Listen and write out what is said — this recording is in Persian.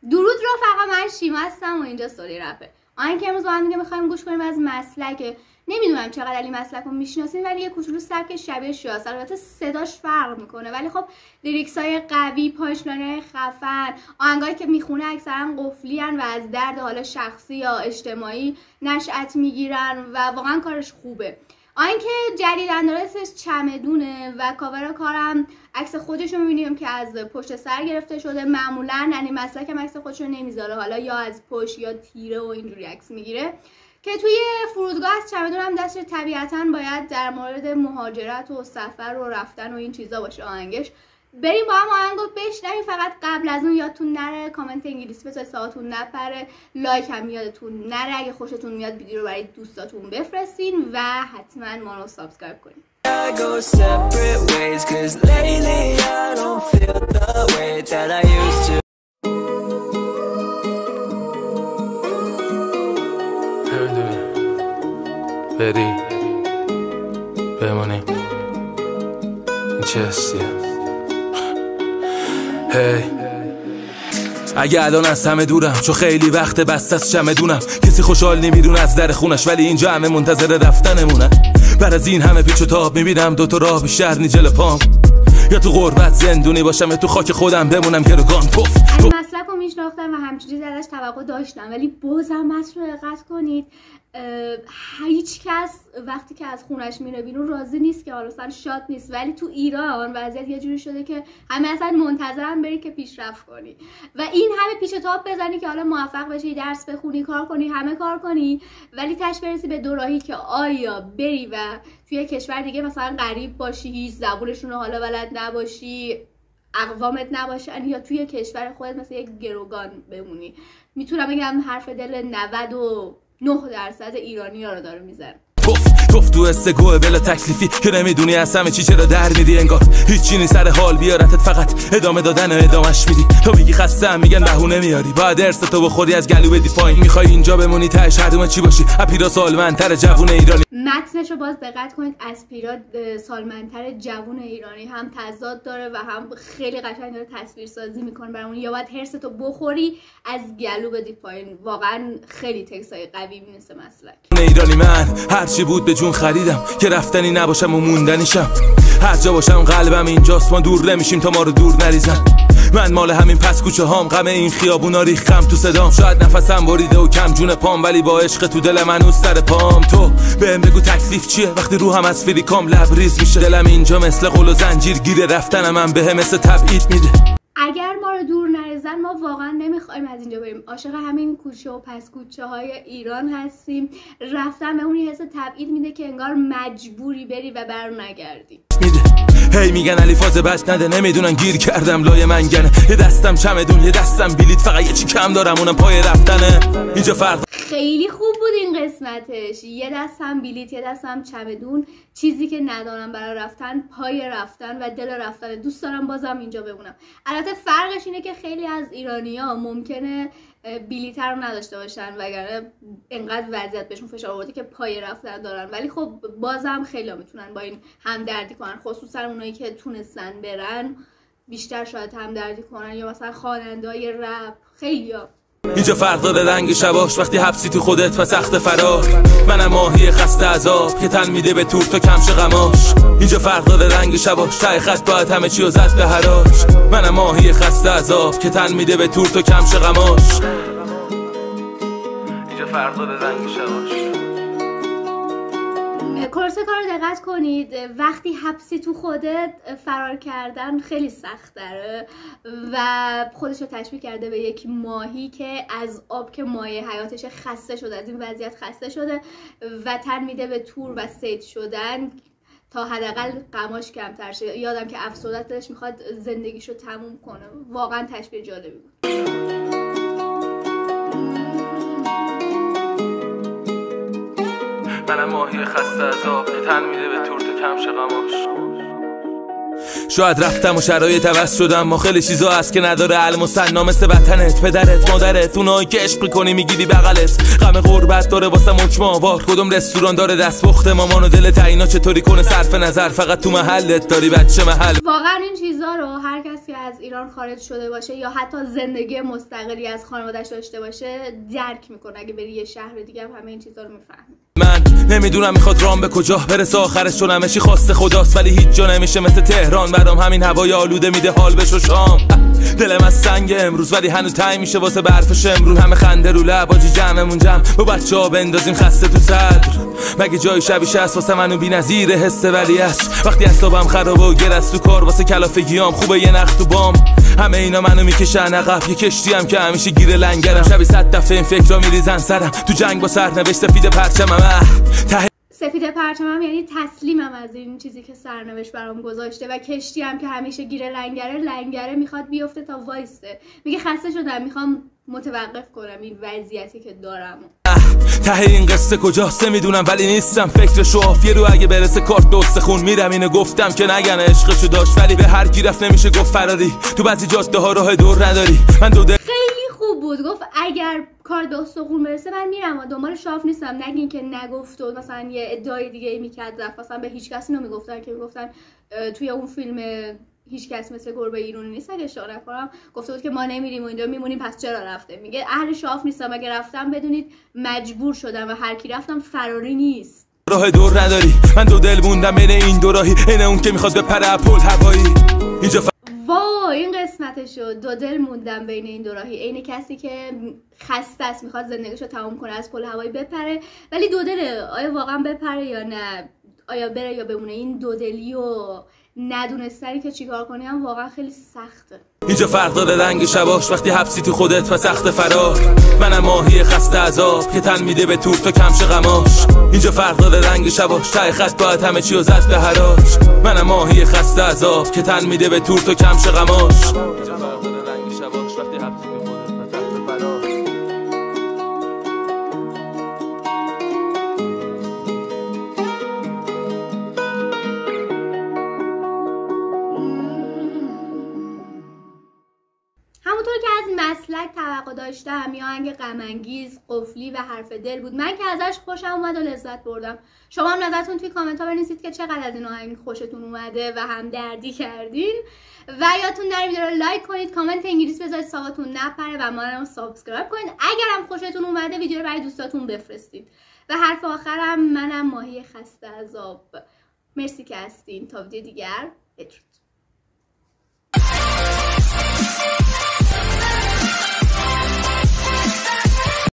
درود رفقا، من شیما هستم و اینجا سولی رپه. آهنگ که امروز با هم دیگه می‌خوایم گوش کنیم از مسلک. نمیدونم چقدر این مسلک رو میشناسین، ولی یه کوچولو سبک شبیه شیاست. البته صداش فرق میکنه، ولی خب لیریکس‌های قوی، پانچلاین‌های خفن، آهنگایی که میخونه اکثرا قفلی‌ان و از درد حالا شخصی یا اجتماعی نشأت میگیرن و واقعا کارش خوبه. آهنگ که جدیدن داره اسمش چمدونه و کاور کارم عکس خودش رو میبینیم که از پشت سر گرفته شده. معمولا یعنی مسلک هم عکس خودش رو نمیذاره، حالا یا از پشت یا تیره و اینجوری عکس میگیره. که توی فرودگاه از چمدون هم دستش طبیعتاً باید در مورد مهاجرت و سفر و رفتن و این چیزا باشه آهنگش. بریم با هم آهنگو بشنویم. فقط قبل از اون یادتون نره کامنت انگلیسی بذارید ساعتون نپره، لایک هم یادتون نره، اگه خوشتون میاد ویدیو رو برای دوستاتون بفرستین و حتما ما رو سابسکرایب کنین. بری بمونیم این چه حسیه؟ هی اگه الان از همه دورم، چون خیلی وقت بست از چمدونم. کسی خوشحال نمیدونه از در خونش، ولی اینجا همه منتظر رفتنمونه. بعد از این همه پیچ و تاب میبینم دوتا راه بیشتر نی جلو پام. یا تو غربت زندونی باشم یا تو خاک خودم بمونم گروگان. پف مسلک رو میشناختم و همچنین ازش توقع داشتم، ولی بازم متن رو دقت کنید. هیچ کس وقتی که از خونش میره بیرون راضی نیست که حالا اصلا شاد نیست، ولی تو ایران وضعیت یه جوری شده که همه اصلا منتظرن بری که پیشرفت کنی و این همه پیچ و تاب بزنی که حالا موفق بشی، درس بخونی، کار کنی، همه کار کنی، ولی تاش برسی به دوراهی که آیا بری و توی کشور دیگه مثلا غریب باشی، هیچ زبونشون رو حالا بلد نباشی، اقوامت نباشن، یا توی کشور خودت مثل یک گروگان بمونی. میتونم بگم حرف دل 99% ایرانی‌ها رو داره میزنه. توف تو استگوه بلا تکلیفی که نمیدونی از همه چی چرا در میدی، انگار هیچی نیست سر حال بیارتت، فقط ادامه دادن و ادامش میدی. تو میگی خستم، میگن بهونه میاری، باید ارث تو بخوری از گلو بدی پایین. میخوای اینجا بمونی تهش هردومه چی باشی؟ اپیرا سالمندتر جوون ایرانی. متنش رو باز دقت کنید، اسپیرا سالمندتر جوون ایرانی هم تضاد داره و هم خیلی قشنگ داره تصویر سازی میکنه برامون. یا باید هرس تو بخوری از گلو بدی پایین. واقعا خیلی تکستای قوی می‌نویسه مسلک. ایرانی من هرچی بود به جون خریدم که رفتنی نباشم و موندنیشم. هر جا باشم قلبم اینجاست، ما دور نمیشیم تا ما رو دور نریزن. من مال همین پس کوچه هام، غم این خیابونا ریختم تو صدام. شاید نفسم بریده و کم جون پام، ولی با عشق تو دل من او سر پام. تو بهم بگو تکلیف چیه وقتی روحم از فریکام لبریز میشه؟ دلم اینجا مثل قل و زنجیر گیره، رفتنم من بهم مثل تبعید میده. اگر ما رو دور نریزن ما واقعا نمیخوایم از اینجا بریم. عاشق همین کوچه و پس کوچه های ایران هستیم. رفتن به اون یه حس تبعید میده که انگار مجبوری بری و بر نگردی میده. هی میگن علی فاز بد نده، نمیدونن گیر کردم لای منگنه. یه دستم چمدون یه دستم بلیط، فقط یه چی کم دارم اونم پای رفتنه. اینجا فرق خیلی خوب بود این قسمتش. یه دستم بلیط یه دستم چمدون، چیزی که ندارم برای رفتن پای رفتن و دل رفتن. دوست دارم بازم اینجا بمونم. البته فرقش اینه که خیلی از ایرانی‌ها ممکنه بلیط رو نداشته باشن وگرنه انقدر وضعیت بهشون فشار آورده که پای رفتن دارن، ولی خب بازم خیلی میتونن با این همدردی کنن، خصوصا اونایی که تونستن برن بیشتر شاید همدردی کنن، یا مثلا خواننده‌های رپ خیلیا. اینجا فرق داره رنگ شباش، وقتی حبسی تو خودت و سخت فرار. منم ماهی خسته عذاب که تن میده به تور تا کمش غماش. اینجا فرق داره رنگ شباش، ته خط باید همه چی رو زد به حراج. منم ماهی خسته عذاب که تن میده به تور تا کمش غماش. اینجا فرق داره رنگ شباش. کورس کار رو دقت کنید. وقتی حبسی تو خودت فرار کردن خیلی سخت داره و خودش رو تشبیه کرده به یک ماهی که از آب که مایه حیاتش خسته شده، از این وضعیت خسته شده و تن میده به تور و صید شدن تا حداقل غماش کمتر شه. یادم که افسردت دلش میخواد زندگیشو تموم کنه. واقعا تشبیه جالبی بود. منم ماهی خسته از آب که تن میده به تور تا کمش غماش. شاید رفتم و شرایط عوض شدم، ما خیلی چیزا هست که نداره علم و سنا، مثل وطنت، پدرت، مادرت، اونایی که عشق میکنی میگیری بغلت. غم غربت داره واسه مچم آوار، کدوم رستوران داره دستپخت مامان و دل تعینا چطوری کنه صرف نظر، فقط تو محلت داری بچه محل. واقعا این چیزا رو هر کسی از ایران خارج شده باشه یا حتی زندگی مستقلی از خانواده‌اش داشته باشه درک میکنه. اگه بری یه شهر دیگه هم همه این چیزا رو میفهمی. من نمیدونم میخواد رام به کجا برسه آخرش، چون همه چی خواسته خداست ولی هیچ جا نمیشه مثل تهران. برام همین هوای آلوده میده حال بشو شام. دلم از سنگ امروز ولی هنوز تنگ میشه واسه برف شمرون. همه خنده رو لب آجی جمعمون جمع با بچه‌ها بندازیم خسته تو صدر. مگه جای شبیه هست واسه منو بی‌نظیر حسه ولی است وقتی اعصابم خرابه و گرست تو کار واسه کلافگیام خوبه یه نخ تو بام. همه اینا منو میکشن عقب، یه کشتی هم که همیشه گیر لنگرم. شبی 100 دفعه این فکرا میریزن سرم، تو جنگ با سرنوشت سفید پرچمم. سفید پرچمم یعنی تسلیمم از این چیزی که سرنوشت برام گذاشته و کشتی هم که همیشه گیر لنگره میخواد بیفته تا وایسته. میگه خسته شدم میخوام متوقف کنم این وضعیتی که دارم. ته این قصه کجاست میدونم ولی نیستم فکرش عافیه رو اگه برسه کارت دوست خون میرم. اینو گفتم که نگن عشقشو داشت ولی به هر کی رفت نمیشه گفت فراری. تو بعضی جاده ها راه دور نداری. من خیلی خوب بود گفت اگر کار دوست خون برسه من میرم و دنبال شاف نیستم. نگین که نگفت و مثلا یه ادعای دیگه میکرد رفت مثلا به هیچ کسی نمیگفتن که میگفتن توی اون فیلم هیچ کس مثل گربه ایرونی نیست اگه اشتباه نکنم گفته بود که ما نمیریم و اینجا میمونیم پس چرا رفته. میگه اهل شاف نیستم، اگه رفتم بدونید مجبور شدم و هر کی رفتم فراری نیست. راه دور نداری. من دو دل موندم بین این دو راهی، عین اون که میخواد بپره اپل هوایی. اینجا وای این قسمتشو دو دل موندم بین این دو راهی، عین کسی که خسته است میخواد زندگیشو تمام کنه از پل هوایی بپره ولی دو دله. آیا واقعا بپره یا نه، آیا بره یا بمونه؟ این دو دلی و ندونستنی که چیکار کنی هم واقعا خیلی سخته. اینجا فرق داره رنگ شباش، وقتی حبسی تو خودت پس سخت فرار. منم ماهی خسته از آب که تن میده به تور تا کمش غماش. اینجا فرق داره رنگ شباش، ته خط باید همه چیو زد به حراج. منم ماهی خسته از آب که تن میده به تور تا کمش غماش. اینجا فرق داره رنگ شباش، وقتی حبسی تو خودت پس سخت فرار. همونطور که از مسلک توقع داشتم یه آهنگ غم انگیز، قفلی و حرف دل بود. من که ازش خوشم اومد و لذت بردم. شما هم نظرتون توی کامنت ها بنویسید که چقدر از این آهنگ خوشتون اومده و هم دردی کردین. و یادتون نره ویدیو رو لایک کنید، کامنت انگلیسی بذارید ساقتون نپره و ما رو سابسکرایب کنید. اگر هم خوشتون اومده ویدیو رو برای دوستاتون بفرستید. و حرف آخرم منم ماهی خسته از آب. مرسی که هستین. تا ویدیو دیگر بدرود.